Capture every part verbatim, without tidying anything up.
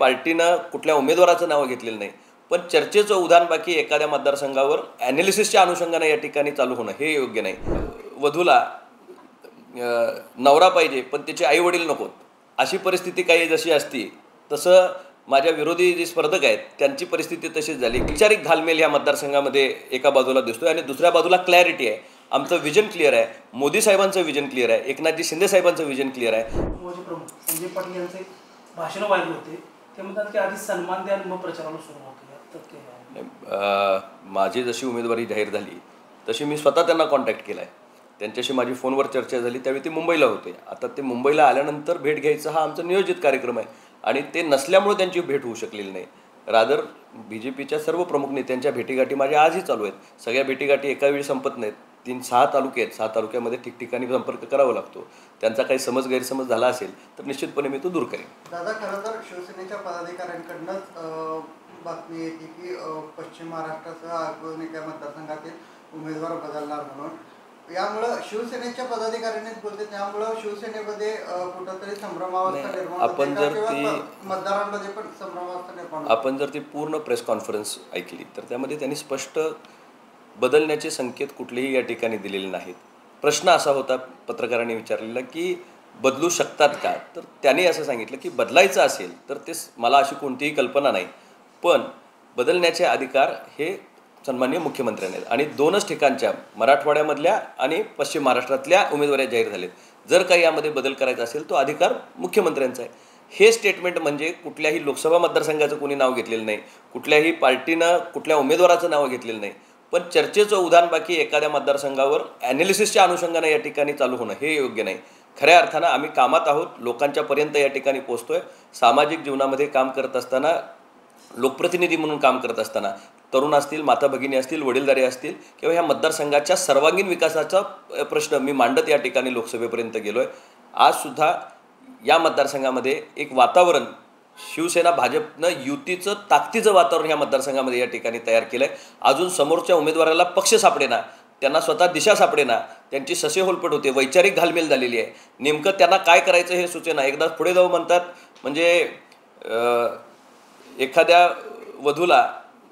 पार्टीनं कुठल्या उमेदवाराचं नाव घेतलेलं नाही, पण चर्चेचं उदाहरण बाकी एखाद्या मतदारसंघावर ॲनालिसिसच्या अनुषंगाने या ठिकाणी चालू होणं हे योग्य नाही. वधूला नवरा पाहिजे पण त्याचे आईवडील नकोत अशी परिस्थिती काही जशी असती तसं माझ्या विरोधी जे स्पर्धक आहेत त्यांची परिस्थिती तशीच झाली. वैचारिक घालमेल या मतदारसंघामध्ये एका बाजूला दिसतोय आणि दुसऱ्या बाजूला क्लॅरिटी आहे. आमचं विजन क्लिअर आहे, मोदी साहेबांचं विजन क्लिअर आहे, एकनाथजी शिंदे साहेबांचं विजन क्लिअर आहे. प्रमुख संजय पाटील यांचे भाषण वाढले होते ते म्हणतात की आधी सन्मान द्या मग प्रचाराला सुरुवात करा. माझी जशी उमेदवारी जाहीर झाली तशी मी स्वतः त्यांना कॉन्टॅक्ट केला आहे. त्यांच्याशी माझी फोनवर चर्चा झाली. त्यावेळी ते मुंबईला होते. आता ते मुंबईला आल्यानंतर भेट घ्यायचा हा आमचा नियोजित कार्यक्रम आहे आणि ते नसल्यामुळे त्यांची भेट होऊ शकलेली नाही. रादर बी जे पीच्या सर्व प्रमुख नेत्यांच्या भेटीगाठी माझ्या आजही चालू आहेत. सगळ्या भेटीगाठी एका वेळी संपत नाहीत. तीन सहा तालुके आहेत. सहा तालुक्यामध्ये ठिकठिकाणी संपर्क करावा लागतो. त्यांचा काही समज गैरसमज झाला असेल तर निश्चितपणे मी तो दूर करेन. दादा, खरं तर शिवसेनेच्या पदाधिकाऱ्यांकडूनच बातमी येते की पश्चिम महाराष्ट्रासह अजून एका मतदारसंघातील उमेदवार बदलणार म्हणून. यामुळं शिवसेनेच्या पदाधिकाऱ्यांनीच बोलते, त्यामुळं शिवसेनेमध्ये कुठंतरी संभ्रमावस्था निर्माण आपण जर ती मतदारांमध्ये पण संभ्रमावस्था निर्माण आपण जर ती पूर्ण प्रेस कॉन्फरन्स ऐकली तर त्यामध्ये त्यांनी स्पष्ट बदलण्याचे संकेत कुठलेही या ठिकाणी दिलेले नाहीत. प्रश्न असा होता पत्रकारांनी विचारलेला की बदलू शकतात का, तर त्यांनी असं सांगितलं की बदलायचं असेल तर ते मला अशी कोणतीही कल्पना नाही, पण बदलण्याचे अधिकार हे सन्माननीय मुख्यमंत्र्यांनी आहेत आणि दोनच ठिकाणच्या मराठवाड्यामधल्या आणि पश्चिम महाराष्ट्रातल्या उमेदवारी जाहीर झालेत. जर काही यामध्ये बदल करायचा असेल तो अधिकार मुख्यमंत्र्यांचा आहे. हे स्टेटमेंट म्हणजे कुठल्याही लोकसभा मतदारसंघाचं कोणी नाव घेतलेलं नाही, कुठल्याही पार्टीनं कुठल्या उमेदवाराचं नाव घेतलेलं नाही, पण चर्चेचं उदाहरण बाकी एखाद्या मतदारसंघावर ॲनालिसिसच्या अनुषंगाने या ठिकाणी चालू होणं हे योग्य नाही. खऱ्या अर्थानं आम्ही कामात आहोत, लोकांच्यापर्यंत या ठिकाणी पोहोचतोय. सामाजिक जीवनामध्ये काम करत असताना, लोकप्रतिनिधी म्हणून काम करत असताना तरुण असतील, माता भगिनी असतील, वडीलधारे असतील किंवा ह्या मतदारसंघाच्या सर्वांगीण विकासाचा प्रश्न मी मांडत या ठिकाणी लोकसभेपर्यंत गेलो आहे. आजसुद्धा या मतदारसंघामध्ये एक वातावरण शिवसेना भाजपनं युतीचं ताकदीचं वातावरण ह्या मतदारसंघामध्ये या ठिकाणी तयार केलं आहे. अजून समोरच्या उमेदवाराला पक्ष सापडेना, त्यांना स्वतः दिशा सापडेना, त्यांची ससे होलपट होते, वैचारिक घालमेल झालेली आहे. नेमकं त्यांना काय करायचं हे सुचेना. एकदा पुढे जाऊ म्हणतात म्हणजे एखाद्या वधूला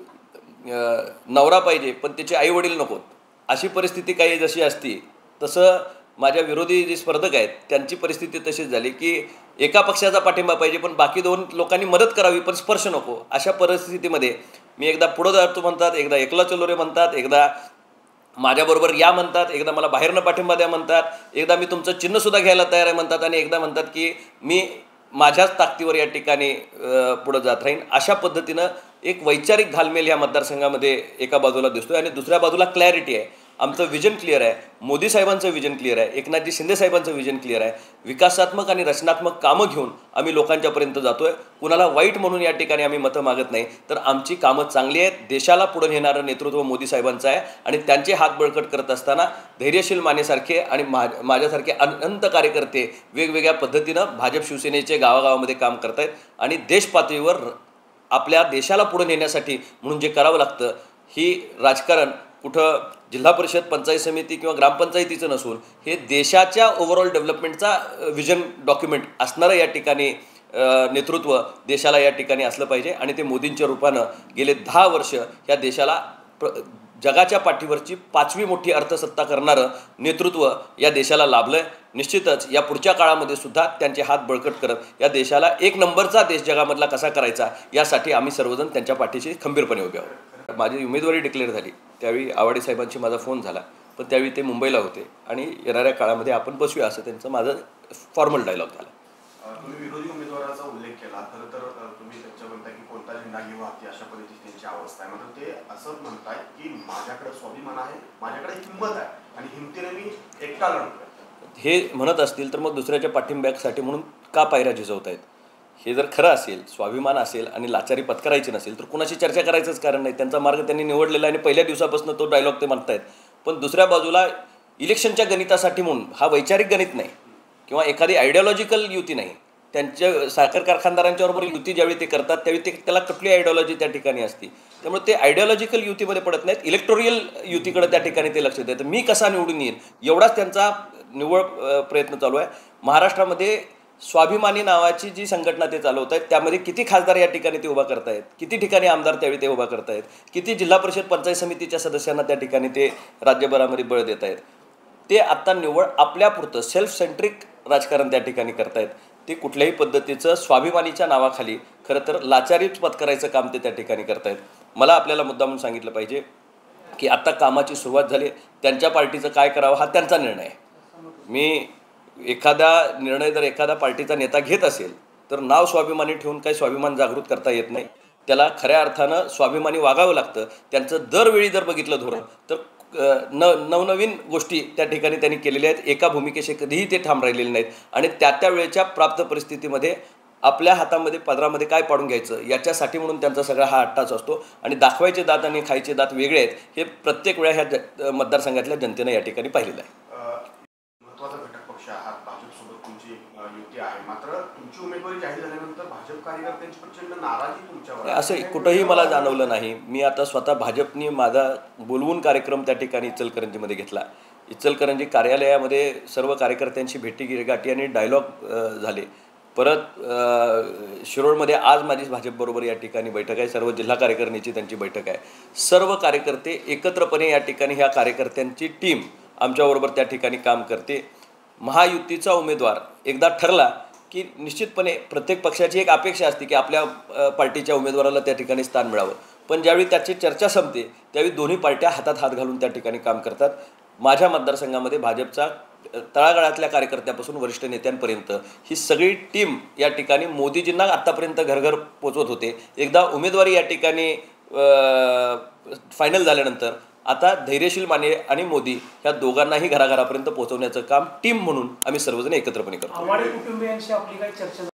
नवरा पाहिजे पण त्याचे आईवडील नकोत अशी परिस्थिती काही जशी असती तसं माझ्या विरोधी जे स्पर्धक आहेत त्यांची परिस्थिती तशीच झाली की एका पक्षाचा पाठिंबा पाहिजे पण बाकी दोन लोकांनी मदत करावी पण स्पर्श नको. अशा परिस्थितीमध्ये मी एकदा पुढं जातो म्हणतात, एकदा एकला चलो रे म्हणतात, एकदा माझ्याबरोबर या म्हणतात, एकदा मला बाहेरनं पाठिंबा द्या म्हणतात, एकदा मी तुमचं चिन्हसुद्धा घ्यायला तयार आहे म्हणतात आणि एकदा म्हणतात की मी माझ्याच ताकदीवर या ठिकाणी पुढं जात राहीन. अशा पद्धतीनं एक वैचारिक घालमेल या मतदारसंघामध्ये एका बाजूला दिसतोय आणि दुसऱ्या बाजूला क्लॅरिटी आहे. आमचं विजन क्लिअर आहे, मोदी साहेबांचं विजन क्लिअर आहे, एकनाथजी शिंदे साहेबांचं विजन क्लिअर आहे. विकासात्मक आणि रचनात्मक कामं घेऊन आम्ही लोकांच्यापर्यंत जातोय. कुणाला वाईट म्हणून या ठिकाणी आम्ही मतं मागत नाही, तर आमची कामं चांगली आहेत. देशाला पुढे नेणारं नेतृत्व मोदी साहेबांचं आहे आणि त्यांचे हात बळकट करत असताना धैर्यशील मानेसारखे आणि मा माझ्यासारखे अनंत कार्यकर्ते वेगवेगळ्या पद्धतीनं भाजप शिवसेनेचे गावागावामध्ये काम करत आहेत आणि देश पातळीवर आपल्या देशाला पुढे नेण्यासाठी म्हणून जे करावं लागतं ही राजकारण कुठं जिल्हा परिषद, पंचायत समिती किंवा ग्रामपंचायतीचं नसून हे देशाच्या ओव्हरऑल डेव्हलपमेंटचा विजन डॉक्युमेंट असणारं या ठिकाणी नेतृत्व देशाला या ठिकाणी असलं पाहिजे आणि ते मोदींच्या रूपानं गेले दहा वर्ष ह्या देशाला प्र जगाच्या पाठीवरची पाचवी मोठी अर्थसत्ता करणारं नेतृत्व या देशाला लाभलं आहे. निश्चितच या पुढच्या काळामध्ये सुद्धा त्यांचे हात बळकट करत या देशाला एक नंबरचा देश जगामधला कसा करायचा यासाठी आम्ही सर्वजण त्यांच्या पाठीशी खंबीरपणे उभे आहोत. माझी उमेदवारी डिक्लेअर झाली त्यावेळी आवाडे साहेबांशी माझा फोन झाला, पण त्यावेळी ते मुंबईला होते आणि येणाऱ्या काळामध्ये आपण बसूया असं त्यांचं माझं फॉर्मल डायलॉग झाला. तुम्ही विरोधी उमेदवाराचा उल्लेख केला, खरं तर तुम्ही त्याच्या म्हणता की कोणता झेंडा घेऊ ती अशा पद्धतीची त्यांची अवस्था आहे. मात्र ते असं म्हणताय की माझ्याकडे स्वाभिमान आहे, माझ्याकडे हिंमत आहे आणि हिमतीने मी एकटा लढतोय. हे म्हणत असतील तर मग दुसऱ्याच्या पाठिंब्यासाठी म्हणून का पायऱ्या झिजवत आहेत? हे जर खरं असेल, स्वाभिमान असेल आणि लाचारी पत्करायची नसेल तर कुणाशी चर्चा करायचंच कारण नाही. त्यांचा मार्ग त्यांनी निवडलेला आहे आणि पहिल्या दिवसापासून तो डायलॉग ते म्हणतायत. पण दुसऱ्या बाजूला इलेक्शनच्या गणितासाठी म्हणून हा वैचारिक गणित नाही किंवा एखादी आयडिओलॉजिकल युती नाही. त्यांच्या साखर कारखानदारांच्याबरोबर युती ज्यावेळी ते करतात त्यावेळी ते त्याला कुठली आयडिओलॉजी त्या ठिकाणी असते, त्यामुळे ते आयडिओलॉजिकल युतीमध्ये पडत नाहीत, इलेक्टोरियल युतीकडे त्या ठिकाणी ते लक्ष देतात. मी कसा निवडून येईन एवढाच त्यांचा निव्वळ प्रयत्न चालू आहे. महाराष्ट्रामध्ये स्वाभिमानी नावाची जी संघटना ते चालवत आहेत त्यामध्ये किती खासदार या ठिकाणी ते उभा करतायत, किती ठिकाणी आमदार त्यावेळी ते उभा करतायत, किती जिल्हा परिषद पंचायत समितीच्या सदस्यांना त्या ठिकाणी ते राज्यभरामध्ये बळ देत आहेत. ते आत्ता निव्वळ आपल्यापुरतं सेल्फ सेंट्रिक राजकारण त्या ठिकाणी करतायत. ते कुठल्याही पद्धतीचं स्वाभिमानीच्या नावाखाली खरं तर लाचारीच पत्करायचं काम ते त्या ठिकाणी करतायत. मला आपल्याला मुद्दा म्हणून सांगितलं पाहिजे की आत्ता कामाची सुरुवात झाली, त्यांच्या पार्टीचं काय करावं हा त्यांचा निर्णय आहे. मी एखादा निर्णय जर एखादा पार्टीचा नेता घेत असेल तर नाव स्वाभिमानी ठेवून काही स्वाभिमान जागृत करता येत नाही. त्याला खऱ्या अर्थानं स्वाभिमानी वागावं लागतं. त्यांचं दरवेळी जर बघितलं धोरण तर न नवनवीन गोष्टी त्या ठिकाणी त्यांनी केलेल्या आहेत. एका भूमिकेशी कधीही ते ठाम राहिलेले नाहीत आणि त्या त्या वेळेच्या प्राप्त परिस्थितीमध्ये आपल्या हातामध्ये पदरामध्ये काय पाडून घ्यायचं याच्यासाठी म्हणून त्यांचा सगळा हा अट्टाच असतो. आणि दाखवायचे दात आणि खायचे दात वेगळे आहेत हे प्रत्येक वेळा ह्या ज मतदारसंघातल्या जनतेनं या ठिकाणी पाहिलेलं आहे. महत्त्वाचा घटक पक्ष आहात, भाजपसोबत तुमची युती आहे, मात्र तुमची उमेदवारी जाहीर झाल्यानंतर भाजप कार्यकर्त्यांची प्रचंड नाराजी तुमच्यावर आहे. असं कुठंही मला जाणवलं नाही. मी आता स्वतः भाजपनी माझा बोलवून कार्यक्रम त्या ठिकाणी इचलकरंजीमध्ये घेतला. इचलकरंजी कार्यालयामध्ये सर्व कार्यकर्त्यांची भेटी गाठी आणि डायलॉग झाले. परत शिरोळमध्ये आज माझी भाजपबरोबर या ठिकाणी बैठक आहे. सर्व जिल्हा कार्यकारिणीची त्यांची बैठक आहे. सर्व कार्यकर्ते एकत्रपणे या ठिकाणी ह्या कार्यकर्त्यांची टीम आमच्याबरोबर त्या ठिकाणी काम करते. महायुतीचा उमेदवार एकदा ठरला की निश्चितपणे प्रत्येक पक्षाची एक अपेक्षा असते की आपल्या पार्टीच्या उमेदवाराला त्या ठिकाणी स्थान मिळावं. पण ज्यावेळी त्याची चर्चा संपते त्यावेळी दोन्ही पार्ट्या हातात हात घालून त्या ठिकाणी काम करतात. माझ्या मतदारसंघामध्ये भाजपचा तळागाळातल्या कार्यकर्त्यापासून वरिष्ठ नेत्यांपर्यंत ही सगळी टीम या ठिकाणी मोदीजींना आत्तापर्यंत घरघर पोचवत होते. एकदा उमेदवारी या ठिकाणी फायनल झाल्यानंतर आता धैर्यशील माने आणि मोदी ह्या दोघांनाही घराघरापर्यंत पोहोचवण्याचं काम टीम म्हणून आम्ही सर्वजण एकत्रपणे करतो. आव्हाडी कुटुंबियांशी आपली काही चर्चा